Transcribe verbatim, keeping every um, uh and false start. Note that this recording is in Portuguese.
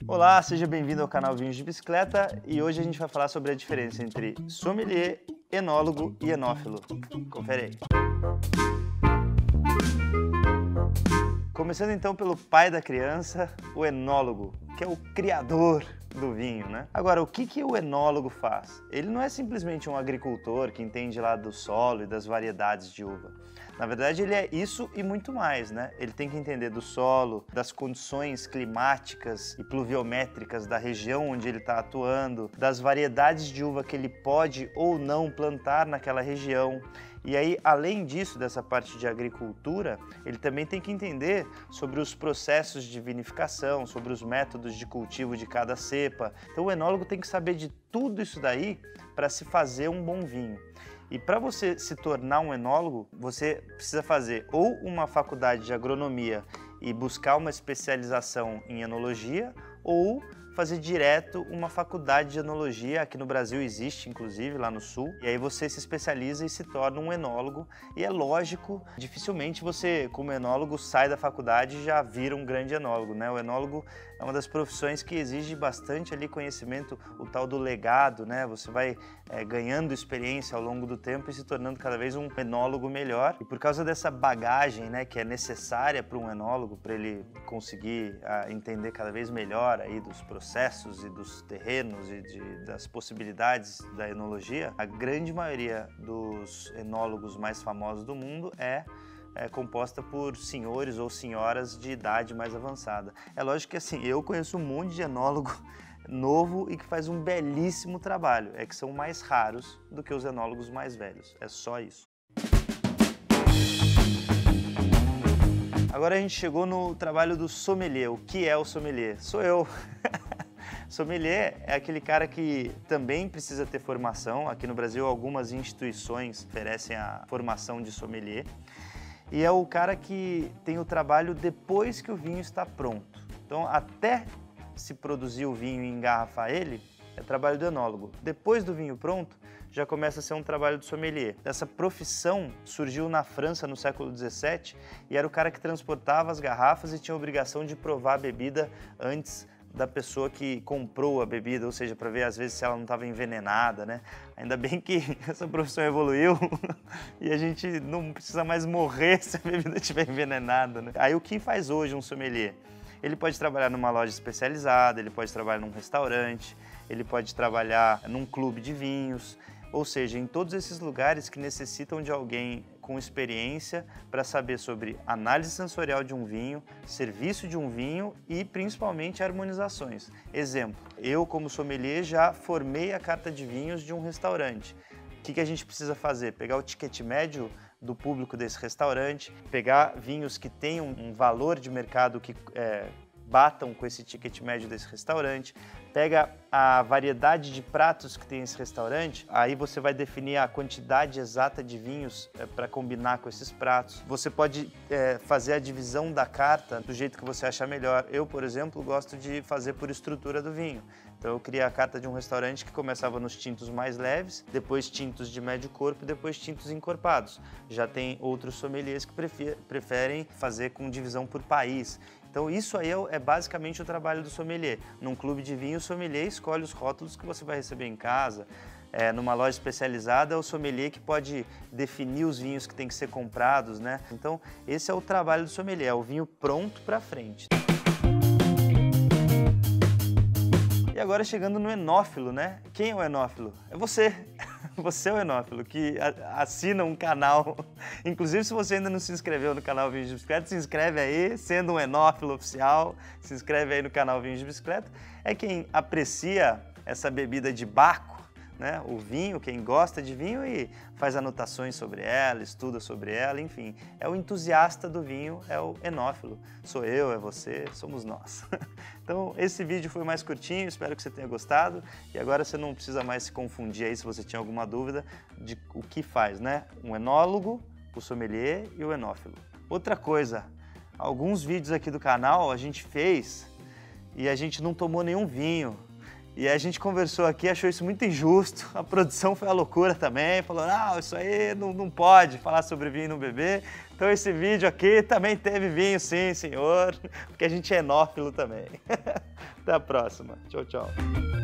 Olá, seja bem-vindo ao canal Vinhos de Bicicleta e hoje a gente vai falar sobre a diferença entre sommelier, enólogo e enófilo. Confere aí. Começando então pelo pai da criança, o enólogo, que é o criador do vinho, né? Agora, o que que o enólogo faz? Ele não é simplesmente um agricultor que entende lá do solo e das variedades de uva. Na verdade, ele é isso e muito mais, né? Ele tem que entender do solo, das condições climáticas e pluviométricas da região onde ele está atuando, das variedades de uva que ele pode ou não plantar naquela região. E aí, além disso, dessa parte de agricultura, ele também tem que entender sobre os processos de vinificação, sobre os métodos de cultivo de cada cepa. Então, o enólogo tem que saber de tudo isso daí para se fazer um bom vinho. E para você se tornar um enólogo, você precisa fazer ou uma faculdade de agronomia e buscar uma especialização em enologia, ou fazer direto uma faculdade de enologia, aqui no Brasil existe, inclusive, lá no sul, e aí você se especializa e se torna um enólogo, e é lógico, dificilmente você, como enólogo, sai da faculdade e já vira um grande enólogo, né? O enólogo é uma das profissões que exige bastante ali conhecimento, o tal do legado, né? Você vai é, ganhando experiência ao longo do tempo e se tornando cada vez um enólogo melhor, e por causa dessa bagagem, né, que é necessária para um enólogo, para ele conseguir a, entender cada vez melhor aí dos processos, processos e dos terrenos e de, das possibilidades da enologia, a grande maioria dos enólogos mais famosos do mundo é, é composta por senhores ou senhoras de idade mais avançada. É lógico que assim, eu conheço um monte de enólogo novo e que faz um belíssimo trabalho, é que são mais raros do que os enólogos mais velhos, é só isso. Agora a gente chegou no trabalho do sommelier. O que é o sommelier? Sou eu. Sommelier é aquele cara que também precisa ter formação. Aqui no Brasil, algumas instituições oferecem a formação de sommelier. E é o cara que tem o trabalho depois que o vinho está pronto. Então, até se produzir o vinho e engarrafar ele, é trabalho do enólogo. Depois do vinho pronto, já começa a ser um trabalho do sommelier. Essa profissão surgiu na França no século dezessete e era o cara que transportava as garrafas e tinha a obrigação de provar a bebida antes da pessoa que comprou a bebida, ou seja, para ver às vezes se ela não estava envenenada, né? Ainda bem que essa profissão evoluiu e a gente não precisa mais morrer se a bebida estiver envenenada, né? Aí o que faz hoje um sommelier? Ele pode trabalhar numa loja especializada, ele pode trabalhar num restaurante, ele pode trabalhar num clube de vinhos, ou seja, em todos esses lugares que necessitam de alguém com experiência para saber sobre análise sensorial de um vinho, serviço de um vinho e principalmente harmonizações. Exemplo, eu como sommelier já formei a carta de vinhos de um restaurante. O que que a gente precisa fazer? Pegar o ticket médio do público desse restaurante, pegar vinhos que tenham um valor de mercado que é, batam com esse ticket médio desse restaurante, pega a variedade de pratos que tem esse restaurante, aí você vai definir a quantidade exata de vinhos é, para combinar com esses pratos. Você pode é, fazer a divisão da carta do jeito que você achar melhor. Eu, por exemplo, gosto de fazer por estrutura do vinho. Então eu criei a carta de um restaurante que começava nos tintos mais leves, depois tintos de médio corpo e depois tintos encorpados. Já tem outros sommeliers que preferem fazer com divisão por país. Então isso aí é basicamente o trabalho do sommelier. Num clube de vinho, o sommelier escolhe os rótulos que você vai receber em casa. É, numa loja especializada, é o sommelier que pode definir os vinhos que tem que ser comprados, né? Então esse é o trabalho do sommelier, é o vinho pronto para frente. E agora chegando no enófilo, né? Quem é o enófilo? É você. Você é o enófilo que assina um canal. Inclusive, se você ainda não se inscreveu no canal Vinhos de Bicicleta, se inscreve aí, sendo um enófilo oficial, se inscreve aí no canal Vinhos de Bicicleta. É quem aprecia essa bebida de baco, né? O vinho, quem gosta de vinho e faz anotações sobre ela, estuda sobre ela, enfim. É o entusiasta do vinho, é o enófilo. Sou eu, é você, somos nós. Então, esse vídeo foi mais curtinho, espero que você tenha gostado. E agora você não precisa mais se confundir aí se você tinha alguma dúvida de o que faz, né? Um enólogo, o sommelier e o enófilo. Outra coisa, alguns vídeos aqui do canal a gente fez e a gente não tomou nenhum vinho. E a gente conversou aqui, achou isso muito injusto, a produção foi a loucura também, falou, não, isso aí não, não pode falar sobre vinho no bebê. Então esse vídeo aqui também teve vinho sim, senhor, porque a gente é enófilo também. Até a próxima. Tchau, tchau.